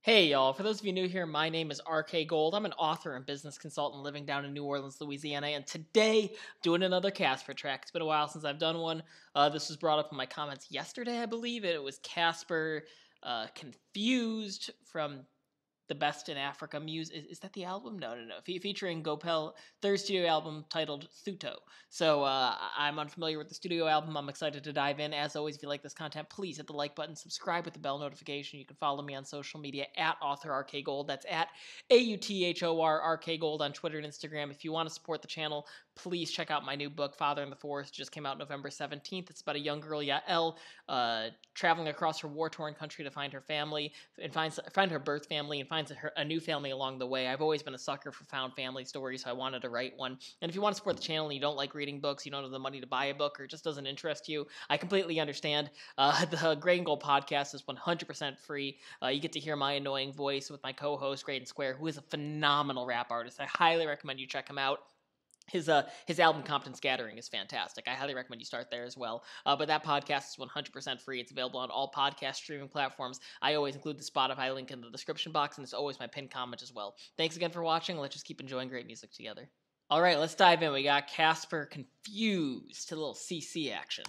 Hey y'all, for those of you new here, my name is RK Gold. I'm an author and business consultant living down in New Orleans, Louisiana, and today, doing another Cassper track. It's been a while since I've done one. This was brought up in my comments yesterday, I believe. It was Cassper Confused from the Best in Africa Muse. Is that the album? No. Featuring Gopel, third studio album titled Thuto. So I'm unfamiliar with the studio album. I'm excited to dive in. As always, if you like this content, please hit the like button, subscribe with the bell notification. You can follow me on social media at AuthorRKGold. That's at AuthorRKGold on Twitter and Instagram. If you want to support the channel, please check out my new book, Father in the Forest. Just came out November 17th. It's about a young girl, Yael, traveling across her war-torn country to find her family, and find her birth family, and finds a new family along the way. I've always been a sucker for found family stories, so I wanted to write one. And if you want to support the channel and you don't like reading books, you don't have the money to buy a book, or it just doesn't interest you, I completely understand. The Gray and Gold podcast is 100% free. You get to hear my annoying voice with my co-host, Great and Square, who is a phenomenal rap artist. I highly recommend you check him out. His album Compton Scattering is fantastic. I highly recommend you start there as well. But that podcast is 100% free. It's available on all podcast streaming platforms. I always include the Spotify link in the description box, and it's always my pinned comment as well. Thanks again for watching. Let's just keep enjoying great music together. All right, let's dive in. We got Cassper Confused, a little CC action.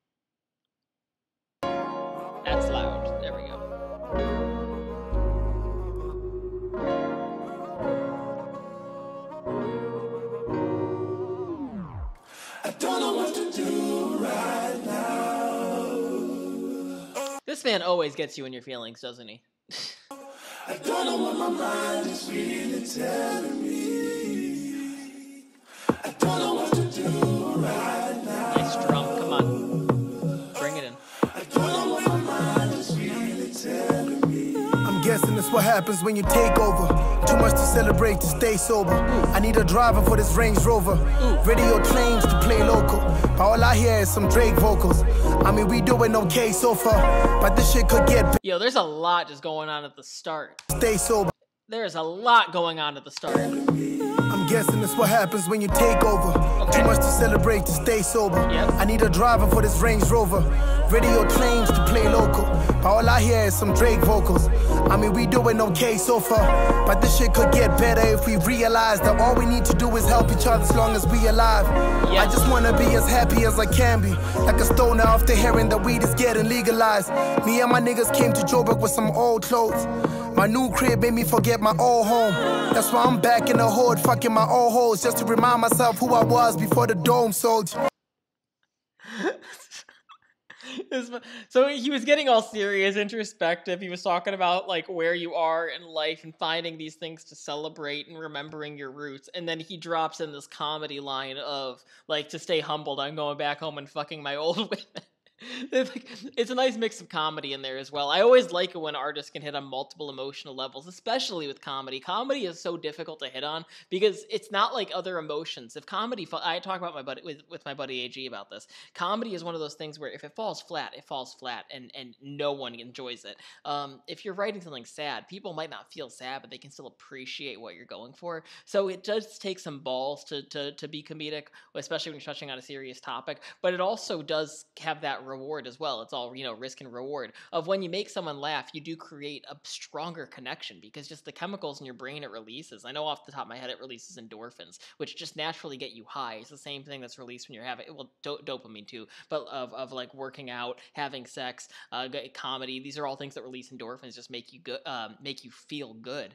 That's loud. There we go. This man always gets you in your feelings, doesn't he? I don't know what my mind is really telling me. I don't know what to do right now. Nice drum, come on. Bring it in. I don't know what my mind is really telling me. I'm guessing that's what happens when you take over. Too much to celebrate to stay sober. I need a driver for this Range Rover. Radio claims to play local, but all I hear is some Drake vocals. I mean, we doing okay so far, but this shit could get Yo, there's a lot just going on at the start. Stay sober. There's a lot going on at the start. I'm guessing that's what happens when you take over. Too much to celebrate to stay sober. Yep. I need a driver for this Range Rover. Radio claims to play local, but all I hear is some Drake vocals. I mean, we doing okay so far, but this shit could get better if we realize that all we need to do is help each other as long as we alive. Yes. I just wanna be as happy as I can be, like a stoner after hearing that weed is getting legalized. Me and my niggas came to Joburg with some old clothes. My new crib made me forget my old home. That's why I'm back in the hood, fucking my old hoes, just to remind myself who I was before the dome sold. So he was getting all serious, introspective. He was talking about like where you are in life and finding these things to celebrate and remembering your roots. And then he drops in this comedy line of like, to stay humbled, I'm going back home and fucking my old women. It's a nice mix of comedy in there as well. I always like it when artists can hit on multiple emotional levels, especially with comedy. Comedy is so difficult to hit on because it's not like other emotions. If comedy, I talk about with my buddy AG about this. Comedy is one of those things where if it falls flat, it falls flat, and no one enjoys it. If you're writing something sad, people might not feel sad, but they can still appreciate what you're going for. So it does take some balls to be comedic, especially when you're touching on a serious topic. But it also does have that reward as well. It's all, risk and reward of when you make someone laugh, you do create a stronger connection because just the chemicals in your brain it releases. I know off the top of my head it releases endorphins, which just naturally get you high. It's the same thing that's released when you're having, well, dopamine too, but of like working out, having sex, comedy. These are all things that release endorphins, just make you good, make you feel good.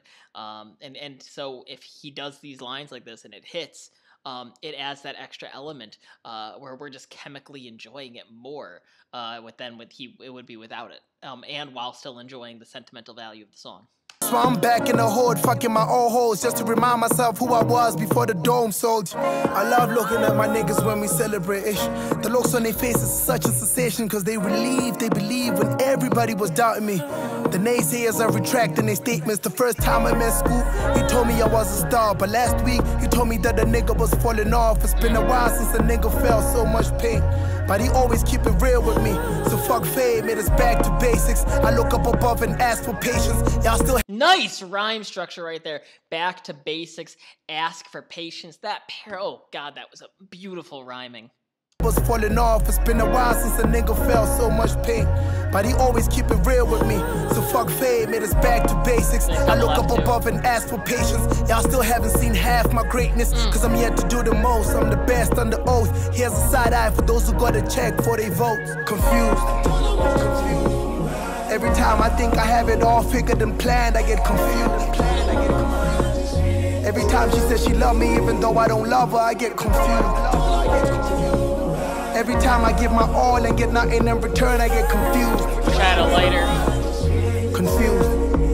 And so if he does these lines like this and it hits, it adds that extra element where we're just chemically enjoying it more than it would be without it, and while still enjoying the sentimental value of the song. So I'm back in the hood, fucking my old hoes, just to remind myself who I was before the dome sold. I love looking at my niggas when we celebrate ish. The looks on their faces is such a sensation, cause they believe when everybody was doubting me. The naysayers are retracting their statements. The first time I met Scoop, he told me I was a star, but last week he told me that the nigga was falling off. It's been a while since a nigga felt so much pain, but he always keep it real with me. So fuck fame, it is back to basics. I look up above and ask for patience. Y'all still nice rhyme structure right there. Back to basics, ask for patience. That pair, oh god, that was a beautiful rhyming. was falling off. It's been a while since a nigga felt so much pain, but he always keep it real with me. So fuck fame, made us back to basics. I look up above and ask for patience. Y'all still haven't seen half my greatness, cause I'm yet to do the most. I'm the best under oath. Here's a side eye for those who gotta check for their votes. Confused. Every time I think I have it all figured and planned, I get confused. Every time she says she love me, even though I don't love her, I get confused. Every time I give my all and get nothing in return, I get confused. Chat a lighter. Confused.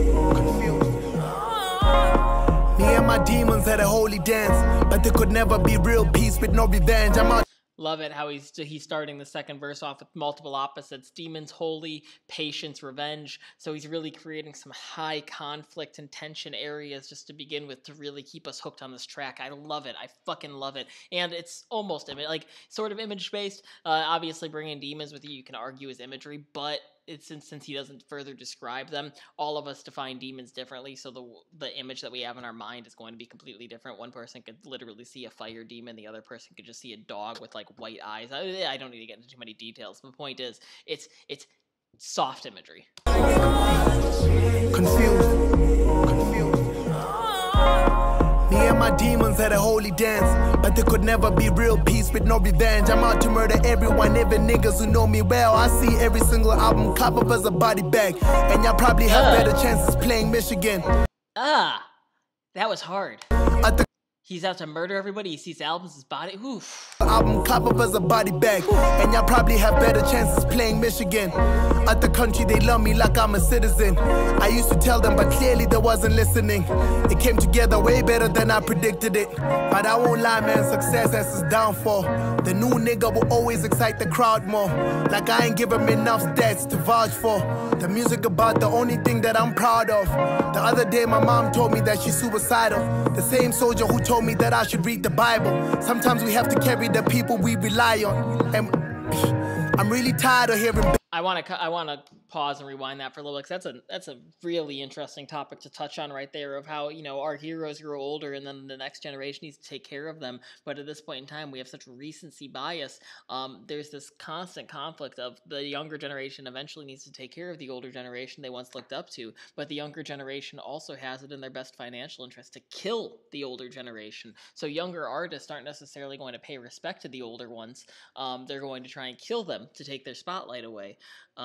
Me and my demons had a holy dance, but there could never be real peace with no revenge. I'm out. Love it how he's starting the second verse off with multiple opposites: demons, holy, patience, revenge. So he's really creating some high conflict and tension areas just to begin with, to really keep us hooked on this track. I love it. I fucking love it. And it's almost like sort of image based. Obviously bringing demons with you can argue is imagery, but it's since he doesn't further describe them, all of us define demons differently, so the image that we have in our mind is going to be completely different. One person could literally see a fire demon, the other person could just see a dog with like white eyes. I don't need to get into too many details, but the point is, it's soft imagery. Confused. Me and my demons had a holy dance, but there could never be real peace with no revenge. I'm out to murder everyone, even niggas who know me well. I see every single album cover as a body bag, and y'all probably have better chances playing Michigan. That was hard. He's out to murder everybody. He sees albums as body. Oof. Album cover as a body bag, and y'all probably have better chances playing Michigan. At the country, they love me like I'm a citizen. I used to tell them, but clearly they wasn't listening. It came together way better than I predicted it. But I won't lie, man, success has its downfall. The new nigga will always excite the crowd more. Like I ain't give him enough stats to vouch for. The music about the only thing that I'm proud of. The other day, my mom told me that she's suicidal. The same soldier who told me that I should read the Bible. Sometimes we have to carry the people we rely on. And I'm really tired of hearing. I want to pause and rewind that for a little bit, because that's a really interesting topic to touch on right there, of how, you know, our heroes grow older and then the next generation needs to take care of them. But at this point in time, we have such recency bias. There's this constant conflict of the younger generation eventually needs to take care of the older generation they once looked up to, but the younger generation also has it in their best financial interest to kill the older generation. So younger artists aren't necessarily going to pay respect to the older ones. They're going to try and kill them to take their spotlight away.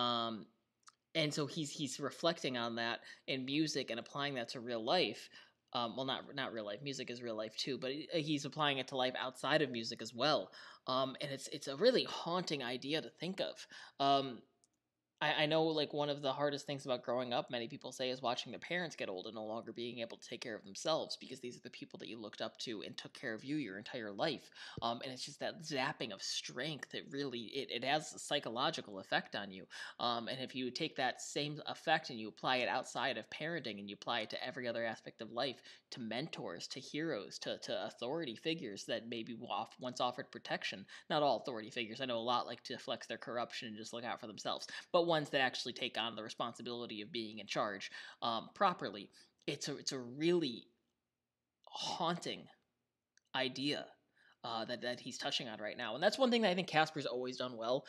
And so he's reflecting on that in music and applying that to real life. Well, not real life. Music is real life too, but he's applying it to life outside of music as well. And it's a really haunting idea to think of. I know, like, one of the hardest things about growing up, many people say, is watching their parents get old and no longer being able to take care of themselves, because these are the people that you looked up to and took care of you your entire life. And it's just that zapping of strength. It really, it has a psychological effect on you. And if you take that same effect and you apply it outside of parenting, and you apply it to every other aspect of life, to mentors, to heroes, to authority figures that maybe once offered protection. Not all authority figures. I know a lot like to flex their corruption and just look out for themselves, but ones that actually take on the responsibility of being in charge properly. It's a really haunting idea that he's touching on right now, and that's one thing that I think Cassper's always done well.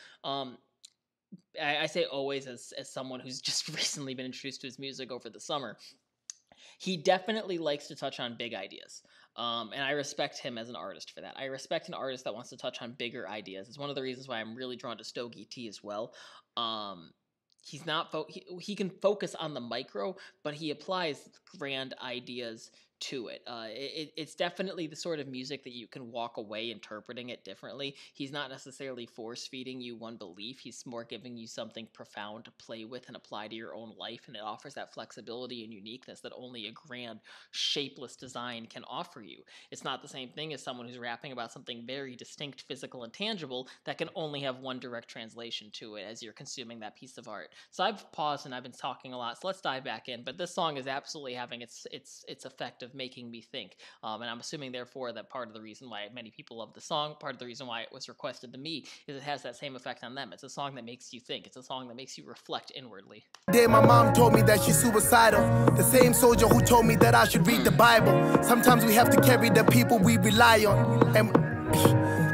I say always as someone who's just recently been introduced to his music over the summer. He definitely likes to touch on big ideas. And I respect him as an artist for that. I respect an artist that wants to touch on bigger ideas. It's one of the reasons why I'm really drawn to Stogie T as well. He's not he can focus on the micro, but he applies grand ideas to it. It's definitely the sort of music that you can walk away interpreting it differently. He's not necessarily force-feeding you one belief. He's more giving you something profound to play with and apply to your own life, and it offers that flexibility and uniqueness that only a grand, shapeless design can offer you. It's not the same thing as someone who's rapping about something very distinct, physical, and tangible that can only have one direct translation to it as you're consuming that piece of art. So I've paused and I've been talking a lot, so let's dive back in. But this song is absolutely having its effect of making me think, and I'm assuming therefore that part of the reason why many people love the song, part of the reason why it was requested to me, is it has that same effect on them. It's a song that makes you think. It's a song that makes you reflect inwardly. Day my mom told me that she's suicidal. The same soldier who told me that I should read the Bible. Sometimes we have to carry the people we rely on. And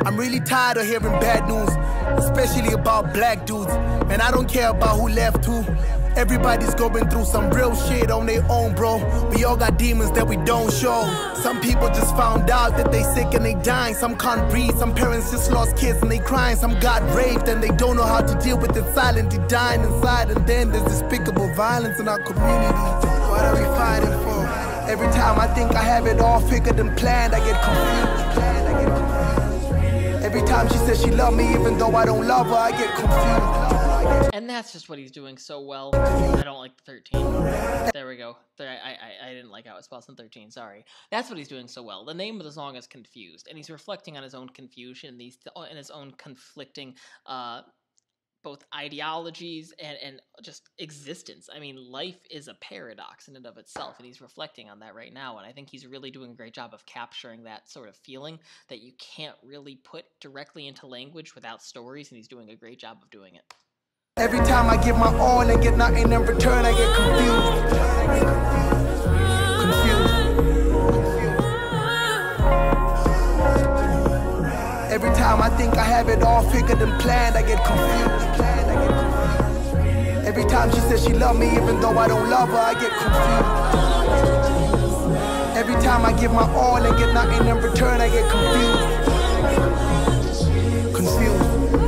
I'm really tired of hearing bad news, especially about black dudes. Man, I don't care about who left who. Everybody's going through some real shit on their own, bro. We all got demons that we don't show. Some people just found out that they sick and they dying. Some can't breathe, some parents just lost kids and they crying. Some got raped and they don't know how to deal with it, silently dying inside. And then there's despicable violence in our community. What are we fighting for? Every time I think I have it all figured and planned, I get confused. Every time she says she loved me, even though I don't love her, I get confused. And that's just what he's doing so well. I don't like the 13. There we go. I didn't like how it spells in 13, sorry. That's what he's doing so well. The name of the song is Confused, and he's reflecting on his own confusion and his own conflicting both ideologies and just existence. I mean, life is a paradox in and of itself, and he's reflecting on that right now, and I think he's really doing a great job of capturing that sort of feeling that you can't really put directly into language without stories, and he's doing a great job of doing it. Every time I give my all and get nothing in return, I get confused. Every time I think I have it all figured and planned, I get confused. Every time she says she loved me, even though I don't love her, I get confused. Every time I give my all and get nothing in return, I get confused. Confused.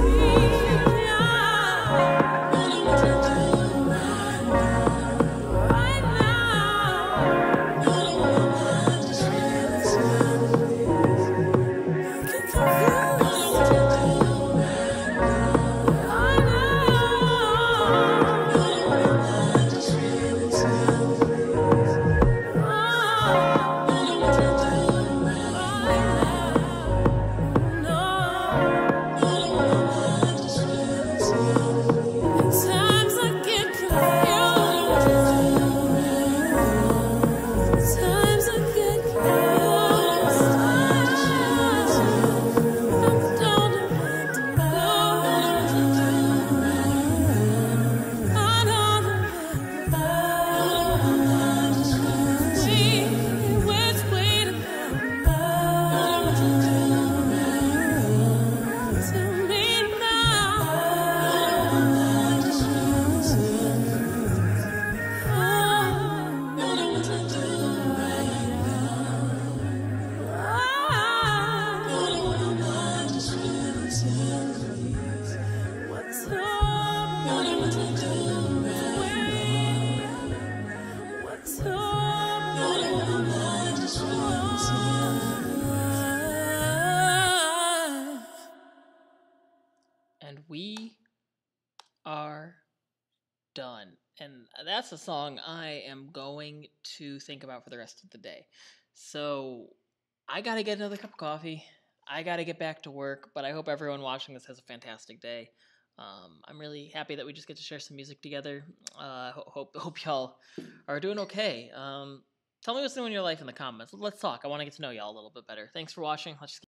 And we are done. And that's a song I am going to think about for the rest of the day. So I gotta get another cup of coffee. I gotta get back to work, but I hope everyone watching this has a fantastic day. I'm really happy that we just get to share some music together. Hope y'all are doing okay. Tell me what's new in your life in the comments. Let's talk. I want to get to know y'all a little bit better. Thanks for watching. Let's just